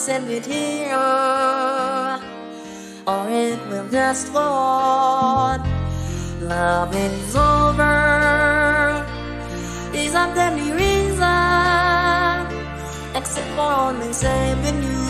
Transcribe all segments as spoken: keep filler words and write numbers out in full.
let's end it here, or it will just go on. Love is over, isn't any reason except for only saving you.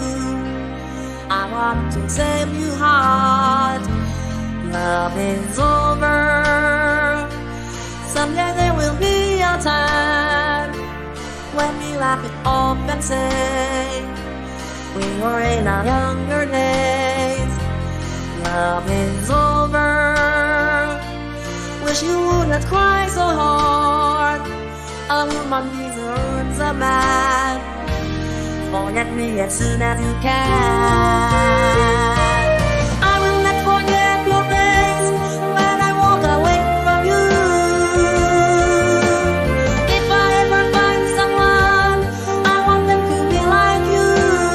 I want to save you, heart. Love is over. Someday there will be a time when we laugh it off and say we were in our younger days. Love is over. Wish you would not cry so hard. A woman deserves a man. Forget me as soon as you can. I will not forget your face when I walk away from you. If I ever find someone, I want them to be like you.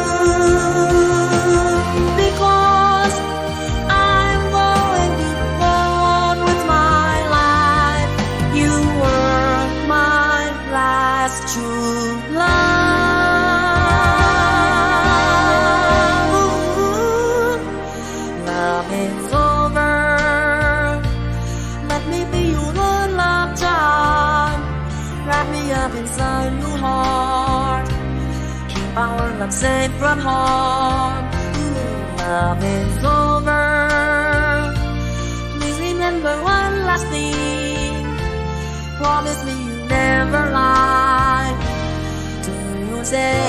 Because I'm going to go on with my life. You were my last true love. Love is over. Let me be your one love charm. Wrap me up inside your heart. Keep our love safe from harm. Love is over. Please remember one last thing. Promise me you never lie to yourself.